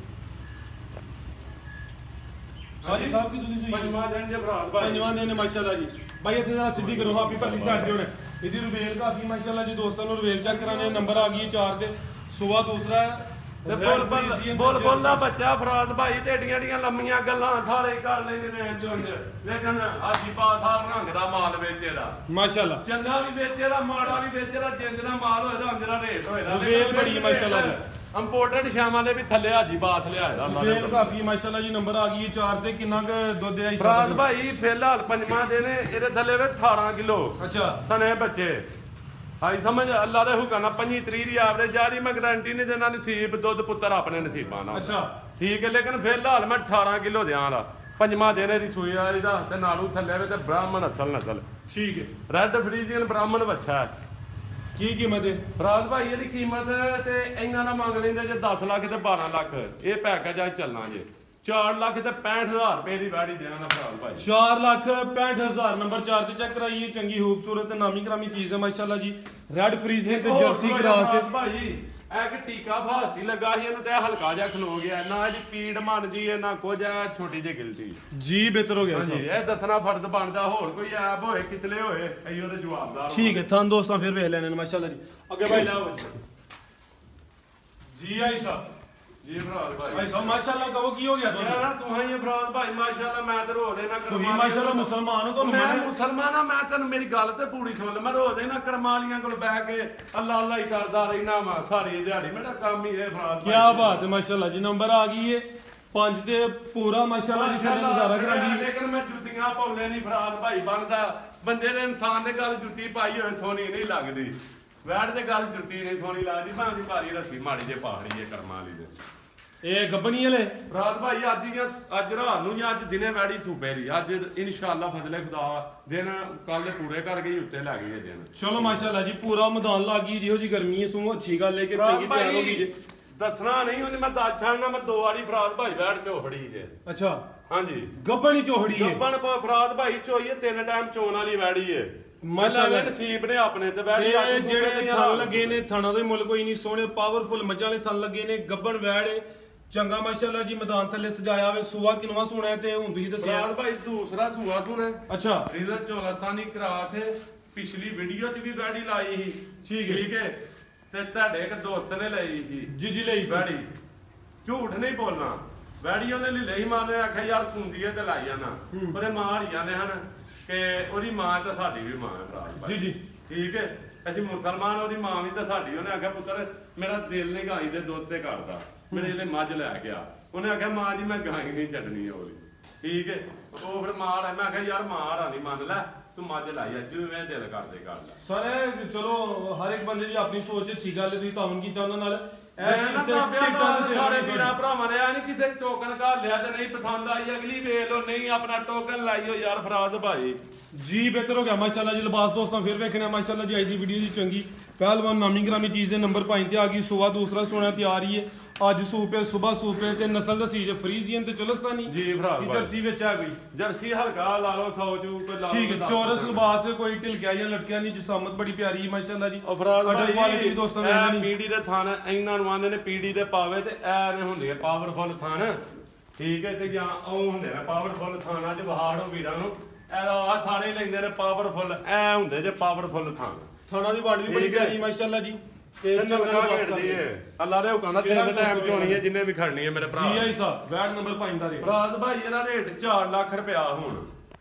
ਹਾਂਜੀ ਸਾਹਿਬ ਕਿਦੋਂ ਦੀ ਸੂਈ? ਪੰਜਵਾਂ ਦਿਨ ਜੇ ਫਰਾਜ਼ ਭਾਈ ਪੰਜਵਾਂ ਦਿਨ ਮਾਸ਼ਾਅੱਲਾ ਜੀ। ਭਾਈ ਇੱਥੇ ਜਰਾ ਸਿੱਧੀ ਕਰੋ ਆਪੀ ਭੱਲੀ ਸਾਈਡ ਤੇ ਹੁਣ ਇਹਦੀ ਰਵੇਲ ਕਾਫੀ ਮਾਸ਼ਾਅੱਲਾ ਜੀ। ਦੋਸਤਾਂ ਨੂੰ ਰਵੇਲ ਚੈੱਕ ਕਰਾਣੇ। ਨੰਬਰ ਆ ਗਈ 4 ਤੇ ਸੂਆ ਦੂਸਰਾ ਤੇ ਬੋਲ ਦਾ ਬੱਚਾ ਫਰਾਜ਼ ਭਾਈ ਤੇ ਏਡੀਆਂ ਲੰਮੀਆਂ ਗੱਲਾਂ ਸਾਰੇ ਕਰ ਲੈਂਦੇ ਨੇ ਜੁੰਜ ਲੇਕਿਨ ਆਜੀ ਪਾਸਾਰ ਰੰਗ ਦਾ ਮਾਲ ਵੇਚੇ ਦਾ ਮਾਸ਼ਾਅੱਲਾ। ਚੰਗਾ ਵੀ ਵੇਚੇ ਦਾ ਮਾੜਾ ਵੀ ਵੇਚੇ ਦਾ ਜਿੰਦ ਦਾ ਮਾਲ ਹੋਏ ਦਾ ਅੰਦਰਾ ਰੇਟ ਹੋਏ ਦਾ ਰਵੇਲ ਬੜੀ ਮਾਸ਼ਾਅੱਲਾ ਜੀ। ਇੰਪੋਰਟੈਂਟ ਸ਼ਾਮਾਂ ਦੇ ਵੀ ਥੱਲੇ ਹਾਜੀ ਬਾਸ ਲਿਆਇਆ ਦਾ ਰਵੇਲ ਕਾਫੀ ਮਾਸ਼ਾਅੱਲਾ ਜੀ। ਨੰਬਰ ਆ ਗਈ 4 ਤੇ ਕਿੰਨਾ ਕੁ ਦੁੱਧ ਹੈ ਫਰਾਜ਼ ਭਾਈ ਫਿਲਹਾਲ ਪੰਜਵਾਂ ਦਿਨ ਇਹਦੇ ਥੱਲੇ ਵੇ 18 ਕਿਲੋ ਅੱਛਾ ਸਨੇ ਬੱਚੇ ਹਾਈ ਸਮਝ ਅੱਲਾ ਦੇ ਹੁਕਮ ਨਾਲ 25 30 ਦੀ ਐਵਰੇਜ ਜਾਰੀ ਮੈਂ ਗਾਰੰਟੀ ਨਹੀਂ ਦੇਣਾ ਨਸੀਬ ਦੁੱਧ ਪੁੱਤਰ ਆਪਣੇ ਨਸੀਬਾਂ ਨਾਲ। ਅੱਛਾ ਠੀਕ ਹੈ ਲੇਕਿਨ ਫਿਲਹਾਲ ਮੈਂ 18 ਕਿਲੋ ਦਿਆਂ ਦਾ ਪੰਜਵਾਂ ਦਿਨ ਇਹਦੀ ਸੂਈ ਆ ਇਹਦਾ ਤੇ ਨਾਲੂ ਥੱਲੇ ਵੇ ਤੇ ਬ੍ਰਾਹਮਣ ਨਸਲ ਠੀਕ ਹੈ। ਰੈੱਡ ਫਰੀਜ਼ੀਅਨ ਬ੍ਰਾਹਮਣ ਬੱਚਾ ਹੈ। ਕੀ ਕੀਮਤ ਹੈ ਫਰਾਜ਼ ਭਾਈ ਇਹਦੀ ਕੀਮਤ ਤੇ ਇਹਨਾਂ ਦਾ ਮੰਗ ਲੈਂਦੇ ਜੇ 10 ਲੱਖ ਤੇ 12 ਲੱਖ ਇਹ ਪੈਕੇਜ ਆ ਚੱਲਣਾ ਜੇ 4 ਲੱਖ ਤੇ 65,000 ਰੁਪਏ ਦੀ ਵਾੜੀ ਦੇਣਾ ਫਰਾਜ਼ ਭਾਈ। 4,65,000 ਨੰਬਰ 4 ਤੇ ਚੈੱਕ ਕਰਾਈਏ। ਚੰਗੀ ਖੂਬਸੂਰਤ ਤੇ ਨਾਮੀ ਗ੍ਰਾਮੀ ਚੀਜ਼ ਹੈ ਮਾਸ਼ਾਅੱਲਾ ਜੀ। ਰੈੱਡ ਫਰੀਜ਼ੀਅਨ ਤੇ ਜਰਸੀ ਕਰਾਸ ਹੈ ਭਾਈ। ਇਹ ਕਿ ਟੀਕਾ ਫਾਸੀ ਲੱਗਾ ਸੀ ਇਹਨੂੰ ਤੇ ਹਲਕਾ ਜਿਹਾ ਖਲੋ ਗਿਆ ਨਾ ਇਹਦੀ ਪੀੜ ਮੰਨਦੀ ਹੈ ਨਾ ਕੁਝ ਹੈ ਛੋਟੀ ਜਿਹੀ ਗਿਲਟੀ ਜੀ ਬਿਹਤਰ ਹੋ ਗਿਆ ਹਾਂਜੀ ਇਹ ਦੱਸਣਾ ਫਰਜ਼ ਬਣਦਾ ਹੋਰ ਕੋਈ ਐਪ ਹੋਏ ਕਿਤਲੇ ਹੋਏ ਅਈ ਉਹਦੇ ਜਵਾਬਦਾਰ। ਠੀਕ ਹੈ। ਥਾਂ ਦੋਸਤਾਂ ਫਿਰ ਵੇਖ ਲੈਣੇ ਨੇ ਮਾਸ਼ਾਅੱਲਾ ਜੀ। ਅੱਗੇ ਭਾਈ ਲਾਓ ਜੀ ਆਈ ਸਾਹਿਬ ਜੀ ਫਰਾਜ਼ ਭਾਈ। ਭਾਈ ਸਾਹਿਬ ਮਾਸ਼ਾਅੱਲਾ ਕਹੋ ਕੀ ਹੋ ਗਿਆ ਤੁਹਾਨੂੰ? ਯਾਰ ਤੂੰ ਹੀ ਫਰਾਜ਼ ਭਾਈ ਮਾਸ਼ਾਅੱਲਾ ਮੈਂ ਤੇ ਰੋ ਦੇਣਾ ਤੁਸੀਂ ਮਾਸ਼ਾਅੱਲਾ ਮੁਸਲਮਾਨ ਹੋ ਤੁਹਾਨੂੰ ਮੈਂ ਮੁਸਲਮਾਨ ਆ ਮੈਂ ਤੈਨੂੰ ਮੇਰੀ ਗੱਲ ਤੇ ਪੂਰੀ ਸੁਣ ਲੈ ਮੈਂ ਰੋ ਦੇਣਾ ਕਰਮਾਲੀਆਂ ਕੋਲ ਬਹਿ ਕੇ ਅੱਲਾ ਅੱਲਾ ਹੀ ਕਰਦਾ ਰਹਿਣਾ ਵਾ ਸਾਰੀ ਦਿਹਾੜੀ ਮੇਰਾ ਕੰਮ ਹੀ ਇਹ ਫਰਾਜ਼ ਕੀ ਬਾਤ ਹੈ ਮਾਸ਼ਾਅੱਲਾ ਜੀ। ਨੰਬਰ ਆ ਗਈ ਹੈ 5 ਤੇ ਪੂਰਾ ਮਾਸ਼ਾਅੱਲਾ ਜੀ ਫਿਰ ਨਜ਼ਾਰਾ ਕਰਾਂਗੀ। ਲੇਕਿਨ ਮੈਂ ਜੁੱਤੀਆਂ ਪਾਉਣੇ ਨਹੀਂ ਫਰਾਜ਼ ਭਾਈ ਬਣਦਾ ਬੰਦੇ ਦੇ ਇਨਸਾਨ ਦੇ ਗੱਲ ਜੁੱਤੀ ਪਾਈ ਹੋਏ ਸੋਹਣੀ ਨਹੀਂ ਲੱਗਦੀ। ਵੈੜ ਦੇ ਗੱਲ ਜੁੱਤੀ ਨਹੀਂ ਸੋਹਣੀ ਲੱਗਦੀ ਭਾਂ ਦੀ ਭਾਰੀ ਰੱਸੀ ਮਾੜੀ ਜੇ ਪਾ ਰਹੀ ਹੈ ਕਰਮਾਂ ਵਾਲੀ ਦੇ। ਇਹ ਗੱਬਣੀ ਵਾਲੇ ਫਰਾਜ਼ ਭਾਈ ਅੱਜ ਰਾਤ ਨੂੰ ਜਾਂ ਅੱਜ ਦਿਨੇ ਵੈੜੀ ਸੂਬੇ ਦੀ ਅੱਜ ਇਨਸ਼ਾਅੱਲਾ ਫਜ਼ਲੇ ਖੁਦਾ ਦਿਨ ਕੱਲ ਦੇ ਪੂਰੇ ਕਰ ਗਈ ਉੱਤੇ ਲੈ ਗਈ ਇਹ ਦਿਨ। ਚਲੋ ਮਾਸ਼ਾਅੱਲਾ ਜੀ ਪੂਰਾ ਮੈਦਾਨ ਲੱਗ ਗਈ ਜਿਹੋ ਜੀ ਗਰਮੀ ਹੈ ਸੋ ਅੱਛੀ ਗੱਲ ਹੈ ਕਿ ਚੰਗੀ ਤਿਆਰ ਹੋ ਗਈ ਜੀ। ਦੱਸਣਾ ਨਹੀਂ ਉਹਨੇ ਮੈਂ ਦੱਸ ਛੱਡਣਾ ਮੈਂ 2 ਵਾਰੀ ਫਰਾਜ਼ ਭਾਈ ਵੈੜ ਝੋਹੜੀ ਜੇ। ਅੱਛਾ ਹਾਂਜੀ ਗੱਬਣੀ ਝੋਹੜੀ ਹੈ। ਗੱਬਣ ਫਰਾਜ਼ ਭਾਈ ਚੋਈ ਹੈ 3 ਟਾਈਮ ਚੋਣ ਵਾਲੀ ਵੈੜੀ ਹੈ ਮਾਸ਼ਾਅੱਲਾ ਨਸੀਬ ਨੇ ਆਪਣੇ ਤੇ ਵੈੜੀ ਜਿਹੜੇ ਥਣ ਲੱਗੇ ਨੇ ਥਣਾਂ ਦੇ ਮੁੱਲ ਕੋਈ ਨਹੀਂ ਸੋਹਣੇ ਪਾਵਰਫੁਲ ਮੱਝਾਂ ਵਾਲੇ ਥਣ ਲੱਗੇ ਨੇ ਗੱਬਣ ਵੈੜ ਚੰਗਾ ਮਾਸ਼ਾਅੱਲਾ ਜੀ। ਮੈਦਾਨ ਥੱਲੇ ਸਜਾਇਆ ਹੋਵੇ। ਸੂਆ ਕਿਨਵਾ ਸੁਣਾ ਤੇ ਹੁਣ ਤੁਸੀਂ ਦੱਸਿਆ ਫਰਾਜ਼ ਭਾਈ ਦੂਸਰਾ ਸੂਆ ਸੁਣਾ। ਅੱਛਾ ਰਿਜ਼ਲਟ ਚੋਲਸਤਾਨੀ ਕਰਾਸ ਹੈ। ਪਿਛਲੀ ਵੀਡੀਓ 'ਚ ਵੀ ਵੈੜੀ ਲਾਈ ਸੀ ਠੀਕ ਹੈ ਤੇ ਤੁਹਾਡੇ ਇੱਕ ਦੋਸਤ ਨੇ ਲਈ ਸੀ ਜੀ ਲਈ ਵੈੜੀ ਝੂਠ ਨਹੀਂ ਬੋਲਣਾ ਵੈੜੀ ਉਹਨੇ ਲਈ ਮਾਂ ਨੇ ਆਖਿਆ ਯਾਰ ਸੁਣਦੀ ਹੈ ਤੇ ਲਾਈ ਜਾਣਾ ਉਹਦੇ ਮਾਂ ਹਰੀ ਜਾਂਦੇ ਹਨ ਕਿ ਉਹਦੀ ਮਾਂ ਤਾਂ ਸਾਡੀ ਵੀ ਮਾਂ ਹੈ ਫਰਾਜ਼ ਭਾਈ ਜੀ ਠੀਕ ਹੈ ਅਸੀਂ ਮੁਸਲਮਾਨ ਉਹਦੀ ਮਾਂ ਵੀ ਤਾਂ ਸਾਡੀ। ਉਹਨੇ ਆਖਿਆ ਪੁੱਤਰ ਮੇਰਾ ਦਿਲ ਨਹੀਂ ਗਾਈ ਦੇ ਦੁੱਧ ਤੇ ਕਰਦਾ ਮੇਰੇ ਲਈ ਮੱਝ ਲੈ ਗਿਆ। ਉਹਨੇ ਆਖਿਆ ਮਾਂ ਜੀ ਮੈਂ ਗਾਈ ਨਹੀਂ ਛੱਡਣੀ ਉਹਦੀ ਠੀਕ ਹੈ ਉਹ ਫਿਰ ਮਾਂ ਮੈਂ ਆਖਿਆ ਯਾਰ ਮਾਂ ਹਰਾ ਨਹੀਂ ਮੰਨ ਲੈ ਤੂੰ ਮੱਝ ਲਾਈ ਆ ਜਿਵੇਂ ਦਿਲ ਕਰਦੇ ਕਰ ਲੈ ਸਰ ਚਲੋ ਹਰ ਇੱਕ ਬੰਦੇ ਦੀ ਆਪਣੀ ਸੋਚ ਅੱਛੀ ਗੱਲ ਹੈ, ਤੁਸੀਂ ਤਾਉਨ ਕੀਤਾ ਉਹਨਾਂ ਨਾਲ। ਮੈਂ ਨਾ ਕਾਪਿਆ ਨਾਲ ਸਾਰੇ ਵੀਰਾਂ ਭਰਾਵਾਂ ਨੇ ਆ ਨਹੀਂ ਕਿਸੇ ਟੋਕਨ ਘਰ ਲਿਆ ਤੇ ਨਹੀਂ ਪਸੰਦ ਆਈ ਅਗਲੀ ਵੇਖ ਲੋ, ਨਹੀਂ ਆਪਣਾ ਟੋਕਨ ਲਾਈਓ ਯਾਰ ਫਰਾਜ਼ ਭਾਈ ਜੀ। ਬਿਹਤਰ ਹੋ ਗਿਆ ਮਾਸ਼ਾਅੱਲਾ ਜੀ। ਲਿਬਾਸ ਦੋਸਤਾਂ ਫਿਰ ਵੇਖਣਾ ਮਾਸ਼ਾਅੱਲਾ ਜੀ। ਅੱਜ ਦੀ ਵੀਡੀਓ ਦੀ ਚੰਗੀ ਪਹਿਲਵਾਨ ਨਾਮੀ ਗ੍ਰਾਮੀ ਚੀਜ਼ ਦੇ ਨੰਬਰ 5 ਤੇ ਆ ਗਈ। ਸੁਬਾ ਦੂਸਰਾ ਸੋਨਾ ਤਿਆਰ ਹੀ ਹੈ ਅੱਜ ਸੂਪੇ ਸੁਬਾ ਸੂਪੇ ਤੇ ਨਸਲ ਦਾ ਸੀਜ ਫਰੀਜ਼ੀਅਨ ਤੇ ਚੁਲਸਤਾਨੀ ਜੀ ਫਰਾਜ਼ ਭਾਈ ਜਰਸੀ ਵਿੱਚ ਆ ਗਈ। ਜਰਸੀ ਹਲਕਾ ਲਾ ਲਓ 100 ਚੂ ਕੋਈ ਲਾ ਲਓ ਠੀਕ ਹੈ, ਚੌਰਸ ਲਿਬਾਸ ਕੋਈ ਢਿਲਕਿਆ ਜਾਂ ਲਟਕਿਆ ਨਹੀਂ, ਜਿਸਮਤ ਬੜੀ ਪਿਆਰੀ ਹੈ ਮਾਸ਼ਾਅੱਲਾ ਜੀ। ਅਫਰਾਦ ਅਡਰ ਕੁਆਲਿਟੀ ਵੀ ਦੋਸਤਾਂ ਵੇਖਦੇ ਨਹੀਂ। ਪੀੜੀ ਦੇ ਥਣ ਇਹਨਾਂ ਨੂੰ ਆਂਦੇ ਨੇ ਪੀੜੀ ਦੇ ਪਾਵੇ ਤੇ ਐ ਨੇ ਹੁੰਦੇ ਆ ਪਾਵਰਫੁਲ ਥਣ, ਠੀਕ ਹੈ, ਤੇ ਜਾਂ ਉਹ ਹੁੰਦੇ ਨੇ ਪਾਵਰਫੁਲ ਥਾਣਾ ਚ ਵਹਾੜੋ ਵੀਰਾਂ ਨੂੰ ਆ ਸਾਰੇ ਲੈਂਦੇ ਨੇ ਪਾਵਰਫੁਲ, ਐ ਹੁੰਦੇ ਜੇ ਪਾਵਰਫੁਲ ਥਣ। ਥਾਣਾ ਦੀ ਵੰਡ ਵੀ ਬੜੀ ਪਿਆਰੀ ਮਾਸ਼ਾਅੱਲਾ ਜੀ। ਤੇ ਚਲਕਾ ਘੜਦੀ ਏ ਅੱਲਾ ਦੇ ਹੁਕਮ ਨਾਲ ਤਿੰਨ ਟਾਈਮ ਚ ਹੋਣੀ ਹੈ ਜਿੰਨੇ ਵੀ ਖੜਨੀ ਹੈ ਮੇਰੇ ਭਰਾ। ਜੀ ਆਈ ਸਾਹਿਬ ਵੈਟ ਨੰਬਰ 5 ਦਾ ਰੇਟ ਫਰਾਜ਼ ਭਾਈ ਇਹਦਾ ਰੇਟ 4 ਲੱਖ ਰੁਪਿਆ ਹੁਣ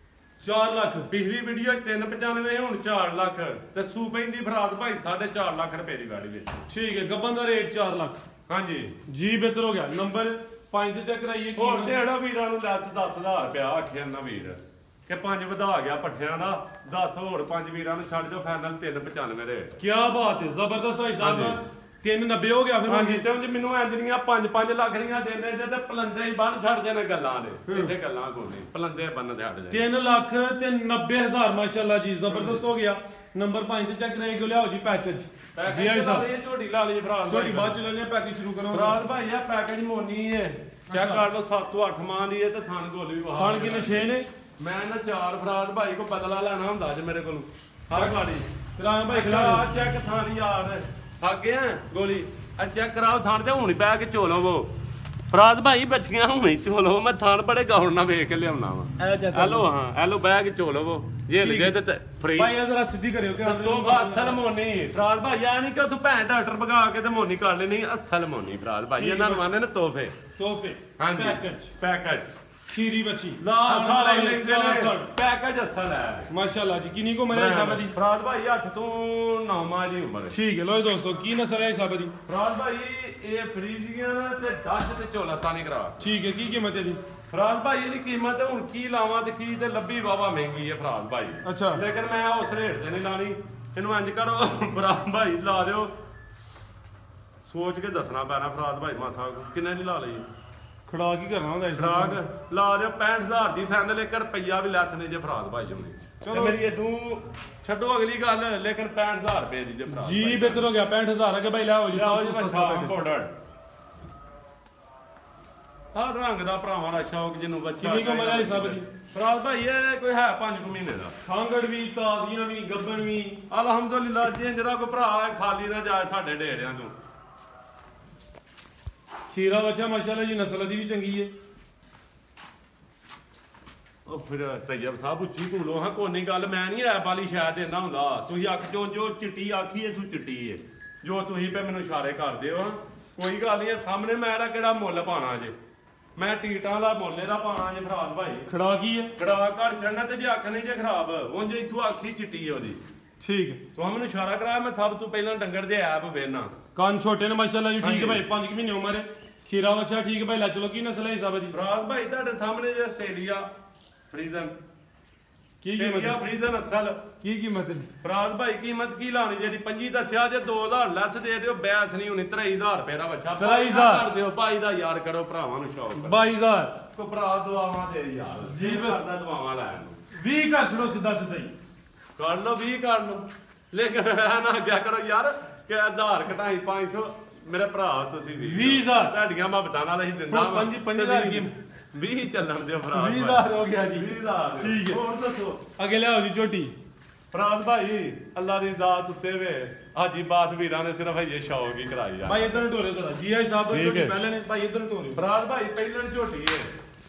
4 ਲੱਖ। ਪਿਛਲੀ ਵੀਡੀਓ 395 ਹੁਣ 4 ਲੱਖ ਤੇ ਸੂ ਪੈਂਦੀ ਫਰਾਜ਼ ਭਾਈ 4.5 ਲੱਖ ਰੁਪਏ ਦੀ ਗਾੜੀ ਵਿੱਚ। ਠੀਕ ਹੈ, ਗੱਬਨ ਦਾ ਰੇਟ 4 ਲੱਖ। ਹਾਂਜੀ ਜੀ ਬਿਹਤਰ ਹੋ ਗਿਆ। ਨੰਬਰ 5 ਤੇ ਚੈੱਕ ਕਰਾਈਏ ਕੀ ਹੋਰ ਜਿਹੜਾ ਵੀਰਾਂ ਨੂੰ ਲੈਸ 10,000 ਰੁਪਿਆ ਆਖਿਆ ਨਾ ਵੀਰ ਕਿ 5 ਵਧਾ ਗਿਆ ਪੱਠਿਆਂ ਦਾ 10 ਹੋਰ 5 ਵੀਰਾਂ ਨੂੰ ਛੱਡ ਦਿਓ ਫਾਈਨਲ 395 ਦੇ। ਕੀ ਬਾਤ ਹੈ, ਜ਼ਬਰਦਸਤ ਭਾਈ ਸਾਹਿਬ। 390 ਹੋ ਗਿਆ ਫਿਰ। ਹਾਂਜੀ ਤੇ ਉਂਝ ਮੈਨੂੰ ਐਂਜਨੀਆਂ 5-5 ਲੱਖ ਦੀਆਂ ਦੇਣੇ ਜੇ ਤੇ ਪਲੰਦੇ ਹੀ ਬੰਨ ਛੱਡਦੇ ਨੇ ਗੱਲਾਂ ਨੇ ਇੱਥੇ ਗੱਲਾਂ ਕੋਈ ਨਹੀਂ ਪਲੰਦੇ ਬੰਨ ਦੇ ਹੱਟ ਦੇ 3 ਲੱਖ ਤੇ 90,000 ਮਾਸ਼ਾਅੱਲਾ ਜੀ। ਜ਼ਬਰਦਸਤ ਹੋ ਗਿਆ। ਨੰਬਰ 5 ਤੇ ਚੈੱਕ ਕਰਾਈਏ ਲਿਆਓ ਜੀ ਪੈਕੇਜ। ਜੀ ਆਈ ਸਾਹਿਬ ਇਹ ਝੋਟੀ ਲਾ ਲਈ ਫਰਾਜ਼ ਛੋਟੀ ਬਾਅਦ ਚ ਲੈਣੇ ਪੈਕੇਜ ਸ਼ੁਰੂ ਕਰੋ। ਫਰਾਜ਼ ਭਾਈ ਆ ਪੈਕੇਜ ਮੋਨੀ ਹੈ ਚੈੱਕ ਕਰ ਲਓ 7 ਤੋਂ 8 ਮਾਂ ਦੀ ਹੈ ਤੇ ਥਣ ਗੋਲ ਵੀ ਵਹਾ। ਖਾਣ ਕਿੰਨੇ 6 ਨੇ। ਮੈਂ ਨਾ 4 ਫਰਾਜ਼ ਭਾਈ ਕੋ ਬਦਲਾ ਲੈਣਾ ਹੁੰਦਾ ਜੇ ਮੇਰੇ ਕੋਲ ਹਰ ਗਾੜੀ ਫਿਰ ਆਂ ਭਾਈ ਖਿਲਾ ਆ ਚੈੱਕ ਥਾਣੀ ਯਾਰ ਥੱਕ ਗਿਆ ਗੋਲੀ ਆ ਚੈੱਕ ਕਰਾਓ ਥਾਣ ਤੇ ਹੁਣ ਬਹਿ ਕੇ ਝੋਲੋ ਫਰਾਜ਼ ਭਾਈ ਬੱਚੀਆਂ ਹੁਣੇ ਝੋਲੋ ਮੈਂ ਥਾਣ ਬੜੇ ਗੌਰ ਨਾਲ ਵੇਖ ਕੇ ਲਿਆਉਣਾ ਵਾ। ਹੈਲੋ ਹਾਂ ਹੈਲੋ ਬਹਿ ਕੇ ਝੋਲੋ ਜੇ ਲਗੇ ਤੇ ਫ੍ਰੀ ਭਾਈ ਜਰਾ ਸਿੱਧੀ ਕਰਿਓ ਕਿ ਤੋਂ ਅਸਲ ਮੋਨੀ ਫਰਾਜ਼ ਭਾਈ ਆ ਨਹੀਂ ਕਿ ਤੂੰ ਭੈਣ ਡਾਕਟਰ ਭਗਾ ਕੇ ਤੇ ਮੋਨੀ ਕਰ ਲੈਣੀ ਅਸਲ ਮੋਨੀ ਫਰਾਜ਼ ਭਾਈ ਇਹਨਾਂ ਨੂੰ ਆਂਦੇ ਨੇ ਤੋਹਫੇ ਹਾਂਜੀ ਪੈਕੇਜ ਖੀਰੀ ਬੱਚੀ ਲਾ ਸਾਰੇ ਲੈਂਦੇ ਨੇ ਪੈਕੇਜ ਅਸਲ ਹੈ ਮਾਸ਼ਾਅੱਲਾ ਜੀ। ਕਿੰਨੀ ਕੋ ਮਰੇ ਸਾਹਿਬ ਦੀ ਫਰਾਜ਼ ਭਾਈ 8 ਤੋਂ 9 ਮਾਹ ਦੀ ਉਮਰ ਠੀਕ ਹੈ। ਲੋ ਦੋਸਤੋ ਕੀ ਨਸਲ ਹੈ ਸਾਹਿਬ ਦੀ ਫਰਾਜ਼ ਭਾਈ ਇਹ ਫਰੀਜ਼ੀਅਨ ਤੇ ਡੱਚ ਤੇ ਝੋਲਾਸਾਨੀ ਕਰਾ ਠੀਕ ਹੈ। ਕੀ ਕੀਮਤ ਹੈ ਦੀ ਫਰਾਜ਼ ਭਾਈ ਇਹਦੀ ਕੀਮਤ ਹੁਣ ਕੀ ਲਾਵਾਂ ਤੇ ਕੀ ਤੇ ਲੱਭੀ ਵਾਵਾ ਮਹਿੰਗੀ ਹੈ ਫਰਾਜ਼ ਭਾਈ। ਅੱਛਾ ਲੇਕਿਨ ਮੈਂ ਉਸ ਰੇਟ ਤੇ ਨਹੀਂ ਲਾਣੀ ਇਹਨੂੰ ਇੰਜ ਕਰੋ ਫਰਾਜ਼ ਭਾਈ ਲਾ ਦਿਓ ਸੋਚ ਕੇ ਦੱਸਣਾ ਪੈਣਾ ਫਰਾਜ਼ ਭਾਈ ਮਾਸਾ ਕਿੰਨੇ ਦੀ ਲਾ ਲਈ ਖੜਾ ਕੀ ਕਰਨਾ ਹੁੰਦਾ ਇਸ ਖਰਾਕ ਲਾ ਦਿਓ 65000 ਦੀ ਫਾਈਨਲ 1 ਰੁਪਈਆ ਵੀ ਲੈਸ ਨਹੀਂ ਜੇ ਫਰਾਜ਼ ਭਾਈ ਹੋਣੀ ਚਲੋ ਮੇਰੀ ਇਹ ਤੂੰ ਛੱਡੋ ਅਗਲੀ ਗੱਲ ਲੇਕਿਨ 65000 ਰੁਪਏ ਦੀ ਜੇ ਫਰਾਜ਼ ਜੀ ਬਿਹਤਰ ਹੋ ਗਿਆ 65000 ਅਗੇ ਭਾਈ ਲਿਆਓ ਜੀ ਪਾਊਡਰ ਆ ਰੰਗ ਦਾ ਭਰਾਵਾਂ ਦਾ ਸ਼ੌਕ ਜਿਹਨੂੰ ਬੱਚਾ ਕਿੰਨੀ ਕੋ ਮਜ਼ਾ ਸਭ ਦੀ ਫਰਾਜ਼ ਭਾਈ ਇਹ ਕੋਈ ਹੈ 5 ਮਹੀਨੇ ਦਾ ਖਾਂਗੜ ਵੀ ਤਾਜ਼ੀਆਂ ਵੀ ਗੱਬਣ ਵੀ ਅਲਹਮਦੁਲਿਲਾ ਜੀ ਜਿਹੜਾ ਕੋਈ ਭਰਾ ਖਾਲੀ ਨਾ ਜਾਏ ਸਾਡੇ ਢੇੜਿਆਂ ਤੋਂ। ਖੀਰਾ ਬੱਚਾ ਮਾਸ਼ਾਅੱਲਾ ਜੀ ਨਸਲ ਦੀ ਵੀ ਚੰਗੀ ਹੈ। ਉਹ ਫਿਰ ਤੈਯਬ ਸਾਹਿਬ ਉੱਚੀ ਘੂਲੋ ਹਾਂ ਕੋਨੀ ਗੱਲ ਮੈਂ ਨਹੀਂ ਐਪ ਵਾਲੀ ਸ਼ਾਇਦ ਦਿੰਦਾ ਹੁੰਦਾ ਤੁਸੀਂ ਅੱਖ ਚੋਂ ਜੋ ਚਿੱਟੀ ਆਖੀ ਹੈ ਤੂੰ ਚਿੱਟੀ ਹੈ ਜੋ ਤੁਸੀਂ ਪੇ ਮੈਨੂੰ ਇਸ਼ਾਰੇ ਕਰਦੇ ਹੋ ਕੋਈ ਗੱਲ ਨਹੀਂ ਸਾਹਮਣੇ ਮੈਂ ਇਹਦਾ ਕਿਹੜਾ ਮੁੱਲ ਪਾਣਾ ਜੇ ਮੈਂ ਟੀਟਾਂ ਦਾ ਮੁੱਲ ਇਹਦਾ ਪਾਣਾ ਜੇ ਫਰਾਜ਼ ਭਾਈ। ਖੜਾ ਕੀ ਹੈ ਖੜਾ ਘਰ ਚੜਨਾ ਤੇ ਜੇ ਅੱਖ ਨਹੀਂ ਜੇ ਖਰਾਬ ਉਂਝ ਇੱਥੋਂ ਆਖੀ ਚਿੱਟੀ ਹੈ ਉਹਦੀ ਠੀਕ ਹੈ। ਤੂੰ ਮੈਨੂੰ ਇਸ਼ਾਰਾ ਕਰਾਇਆ ਮੈਂ ਸਭ ਤੋਂ ਪਹਿਲਾਂ ਡੰਗਰ ਦੇ ਐਪ ਵੇਨਾ ਕੰਨ ਛੋਟੇ ਨੇ ਮਾਸ਼ਾਅੱਲਾ ਜੀ ਠੀਕ ਹੈ ਭਾਈ 5 ਮਹੀਨੇ ਉਮਰ ਹੈ। ਖੀਰਾ ਬੱਚਾ ਠੀਕ ਹੈ ਭਾਈ ਲੈ ਚਲੋ ਕੀ ਨਸਲ ਹੈ ਹਿਸਾਬ ਦੀ ਫਰਾਜ਼ ਭਾਈ ਤੁਹਾਡੇ ਸਾਹਮਣੇ ਜੇ ਆਸਟ੍ਰੇਲੀਆ ਫਰੀਜ਼ਨ ਕੀ ਕੀਮਤ ਹੈ ਫਰੀਜ਼ਨ ਅਸਲ ਕੀ ਕੀਮਤ ਹੈ ਫਰਾਜ਼ ਭਾਈ ਕੀਮਤ ਕੀ ਲਾਣੀ ਜੇ ਦੀ 25 ਦੱਸਿਆ ਜੇ 2000 ਲੈਸ ਦੇ ਦਿਓ ਬੈਸ ਨਹੀਂ ਹੋਣੀ 23000 ਰੁਪਏ ਦਾ ਬੱਚਾ 23000 ਕਰ ਦਿਓ ਭਾਈ ਦਾ ਯਾਰ ਕਰੋ ਭਰਾਵਾਂ ਨੂੰ ਸ਼ੌਕ 22000 ਕੋ ਭਰਾ ਦੁਆਵਾਂ ਦੇ ਯਾਰ ਜੀ ਕਰਦਾ ਦੁਆਵਾਂ ਲੈਣ ਨੂੰ 20 ਕਰ ਛੜੋ ਸਿੱਧਾ ਸਿੱਧਾ ਹੀ ਕਰ ਲਓ 20 ਕਰ ਲਓ ਲੇਕਿਨ ਨਾ ਕਿਆ ਕਰੋ ਯਾਰ ਕਿ ਆਧਾਰ ਘਟਾਈ 500 ਮੇਰੇ ਭਰਾ ਤੁਸੀਂ 20000 ਤੁਹਾਡੀਆਂ ਮੁਹੱਬਤਾਂ ਨਾਲ ਅਸੀਂ ਦਿੰਦਾ 5000 ਕੀ 20 ਚੱਲਣ ਦਿਓ ਫਰਾਜ਼ 20000 ਹੋ ਗਿਆ ਜੀ 20000 ਠੀਕ ਹੈ। ਹੋਰ ਦੱਸੋ ਅੱਗੇ ਲਿਆਓ ਜੀ ਝੋਟੀ ਫਰਾਜ਼ ਭਾਈ ਅੱਲਾ ਦੀ ਜ਼ਾਤ ਉੱਤੇ ਵੇ ਹਾਜੀ ਬਾਤ ਵੀਰਾਂ ਨੇ ਸਿਰਫ ਇਹ ਸ਼ੌਕ ਹੀ ਕਰਾਈ ਆ ਭਾਈ ਇਧਰ ਢੋਰੇ ਜ਼ਰਾ ਜੀ ਆਈ ਸਾਹਿਬ ਝੋਟੀ ਪਹਿਲੇ ਨੇ ਭਾਈ ਇਧਰ ਢੋਰੇ ਫਰਾਜ਼ ਭਾਈ ਪਹਿਲਾਂ ਝੋਟੀ ਹੈ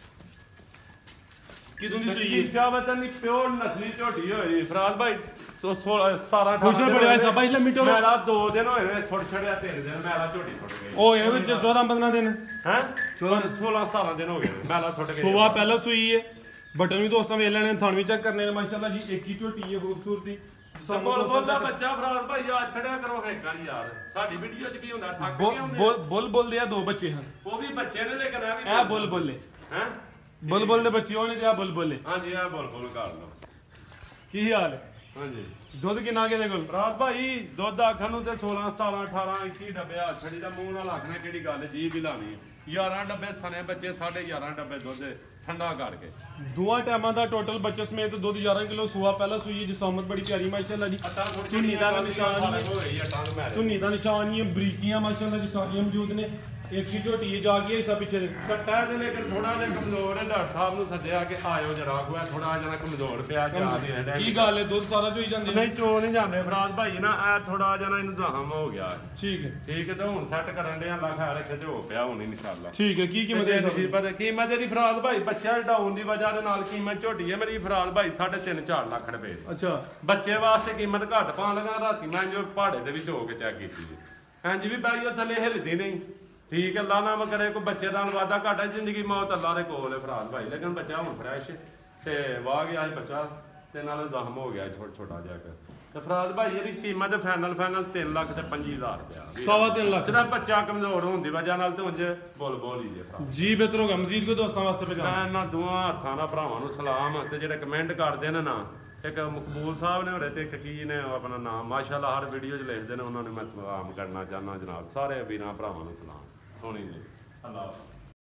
ਕਿਦੋਂ ਦੀ ਸੂਈ ਹੈ ਜਾਵਤਨ ਦੀ ਪਿਓਰ ਨਸਲੀ ਝੋਟੀ ਹੋਈ ਫਰਾਜ਼ ਭਾਈ 17 18 ਬੜਿਆ ਸਭ ਭਾਈ ਲਿਮਿਟੋ ਮੇਰਾ 2 ਦਿਨ ਹੋਏ ਨੇ ਛੋੜ ਛੜਿਆ 3 ਦਿਨ ਮੇਰਾ ਝੋਟੀ ਛੁੱਟ ਗਈ ਉਹ ਇਹ ਵਿੱਚ 14 15 ਦਿਨ ਹੈ 16 17 ਦਿਨ ਹੋ ਗਏ ਮੇਰਾ ਛੁੱਟ ਗਈ ਸੋਵਾ ਪਹਿਲਾਂ ਸੂਈ ਹੈ ਬਟਨ ਵੀ ਦੋਸਤਾਂ ਵੇਖ ਲੈਣੇ ਥਣ ਵੀ ਚੈੱਕ ਕਰਨੇ ਨੇ ਮਾਸ਼ਾਅੱਲਾ ਜੀ ਇੱਕ ਹੀ ਝੋਟੀ ਹੈ ਖੂਬਸੂਰਤੀ ਬੁੱਲ ਦਾ ਬੱਚਾ ਫਰਾਜ਼ ਭਾਈ ਆ ਛੜਿਆ ਕਰੋ ਹੈਕਾਂ ਯਾਰ ਸਾਡੀ ਵੀਡੀਓ 'ਚ ਕੀ ਹੁੰਦਾ ਥੱਕ ਕੇ ਹੁੰਦੇ ਬੁੱਲ ਦੇ ਆ 2 ਬੱਚੇ ਹਨ ਉਹ ਵੀ ਬੱਚੇ ਨੇ ਲੇਕਿਨ ਇਹ ਬੁੱਲ ਹੈ ਬੁੱਲ ਦੇ ਬੱਚੇ ਉਹਨੇ ਤੇ ਆ ਬੁੱਲ ਹਾਂਜੀ ਆ ਬੁੱਲ ਕਰ ਲਓ ਕੀ ਹਾਲ ਹੈ? ਹਾਂਜੀ ਦੁੱਧ ਕਿੰਨਾ ਕਿਹਦੇ ਕੋਲ? ਰਾਤ ਭਾਈ ਦੁੱਧ ਆਖਣ ਨੂੰ ਤੇ 16 17 18 21 ਡੱਬੇ ਆ ਛੜੀ ਦਾ ਮੂੰਹ ਨਾਲ ਆਖਣਾ ਕਿਹੜੀ ਗੱਲ ਜੀ ਵੀ ਲਾਣੀ 11 ਡੱਬੇ ਸਨੇ ਬੱਚੇ 11.5 ਡੱਬੇ ਦੁੱਧ ਠੰਡਾ ਕਰਕੇ ਦੋਵਾਂ ਟਾਈਮਾਂ ਦਾ ਟੋਟਲ ਬੱਚੇ ਸਮੇਤ ਦੁੱਧ 11 ਕਿਲੋ ਸੂਆ ਪਹਿਲਾ ਸੂਈ ਜਸਮਤ ਬੜੀ ਪਿਆਰੀ ਮਾਸ਼ਾਅੱਲਾ ਜੀ। ਧੁੰਨੀ ਦਾ ਨਿਸ਼ਾਨ ਹੀ ਧੁੰਨੀ ਦਾ ਨਿਸ਼ਾਨ ਹੀ ਬਰੀਕੀਆਂ ਮਾਸ਼ਾਅੱਲਾ ਜੀ ਸਾਰੀਆਂ ਮੌਜੂਦ ਨੇ। ਇੱਕ ਹੀ ਝੋਟੀ ਜਾ ਕੇ ਹਿੱਸਾ ਪਿੱਛੇ ਦੇ ਕੱਟਾ ਤੇ ਲੇਕਿਨ ਥੋੜਾ ਜਿਹਾ ਕਮਜ਼ੋਰ ਹੈ। ਡਾਕਟਰ ਸਾਹਿਬ ਨੂੰ ਸੱਦਿਆ ਕਿ ਆਇਓ ਜਰਾ ਕੋਆ ਥੋੜਾ ਜਿਹਾ ਕਮਜ਼ੋਰ ਪਿਆ ਜਾ ਨਹੀਂ ਰਹਿੰਦਾ। ਕੀ ਗੱਲ ਹੈ ਦੁੱਧ ਸਾਰਾ ਚੋਈ ਜਾਂਦੇ? ਨਹੀਂ ਚੋ ਨਹੀਂ ਜਾਂਦੇ ਫਰਾਜ਼ ਭਾਈ ਨਾ ਇਹ ਥੋੜਾ ਜਿਹਾ ਇਹਨੂੰ ਜ਼ਖਮ ਹੋ ਗਿਆ। ਠੀਕ ਹੈ ਠੀਕ ਹੈ ਤੇ ਹੁਣ ਸੈੱਟ ਕਰਨ ਦੇ ਅੱਲਾ ਖੈਰ ਰੱਖੇ ਤੇ ਹੋ ਪਿਆ ਹੁਣ ਇਨਸ਼ਾਅੱਲਾ। ਠੀਕ ਹੈ ਕੀ ਕੀਮਤ ਹੈ? ਕੀਮਤ ਇਹਦੀ ਫਰਾਜ਼ ਭਾਈ ਬੱਚਾ ਡਾਊਨ ਦੀ ਵਜ੍ਹਾ ਦੇ ਨਾਲ ਕੀਮਤ ਝੋਟੀ ਹੈ ਮੇਰੀ ਫਰਾਜ਼ ਭਾਈ 3.5-4 ਲੱਖ ਰੁਪਏ। ਅੱਛਾ ਬੱਚੇ ਵਾਸਤੇ ਕੀਮਤ ਘੱਟ ਪਾਣ ਲਗਾ ਰਾਤੀ ਮੈਂ ਜੋ ਪਹਾੜੇ ਦੇ ਵਿੱਚ ਹੋ ਕੇ ਚੈੱਕ ਕੀਤੀ ਜੀ। ਹਾਂਜੀ ਵੀ ਬਾਈ ਉਹ ਥੱਲੇ ਹਿਲਦੀ ਨਹੀਂ। ਠੀਕ ਅੱਲਾ ਨਾ ਕਰੇ ਕੋਈ ਬੱਚੇ ਦਾ ਵਾਦਾ ਘਾਟਾ ਜ਼ਿੰਦਗੀ ਮੌਤ ਅੱਲਾ ਦੇ ਕੋਲ ਹੈ ਫਰਾਜ਼ ਭਾਈ। ਲੇਕਿਨ ਬੱਚਾ ਹੁਣ ਫਰੈਸ਼ ਤੇ ਵਾਹ ਗਿਆ ਸੀ ਬੱਚਾ ਤੇ ਨਾਲੇ ਜ਼ਖਮ ਹੋ ਗਿਆ ਛੋਟਾ ਜਿਹਾ ਤੇ ਫਰਾਜ਼ ਭਾਈ ਇਹਦੀ ਕੀਮਤ ਫਾਈਨਲ 3 ਲੱਖ ਤੇ 25,000 ਰੁਪਇਆ। 3.25 ਲੱਖ ਸਿਰਫ ਬੱਚਾ ਕਮਜ਼ੋਰ ਹੋਣ ਦੀ ਵਜ੍ਹਾ ਨਾਲ ਤੇ ਉਂਝ ਬੋਲ ਹੀ ਜੇ ਫਰਾਜ਼ ਜੀ। ਬਿਹਤਰ ਹੋਗਾ ਮਜ਼ੀਦ ਕੋ ਦੋਸਤਾਂ ਵਾਸਤੇ ਮੈਂ ਇਹਨਾਂ ਦੋਵਾਂ ਹੱਥਾਂ ਦਾ ਭਰਾਵਾਂ ਨੂੰ ਸਲਾਮ ਤੇ ਜਿਹੜੇ ਕਮੈਂਟ ਕਰਦੇ ਨੇ ਨਾ ਇੱਕ ਮਕਬੂਲ ਸਾਹਿਬ ਨੇ ਹੋਰੇ ਤੇ ਇੱਕ ਕੀ ਨੇ ਆਪਣਾ ਨਾਮ ਮਾਸ਼ਾਅੱਲਾ ਹਰ ਵੀਡੀਓ 'ਚ ਲਿਖਦੇ ਨੇ ਉਹਨਾਂ ਨੂੰ ਮੈਂ ਸਲਾਮ ਕਰਨਾ ਚਾਹੁੰਦਾ ਜਨਾਬ। ਸਾਰੇ ਵੀਰਾਂ ਭਰਾਵਾਂ ਨੂੰ ਸਲਾਮ ਸੋਹਣੀ ਜੀ ਅੱਲਾਹ।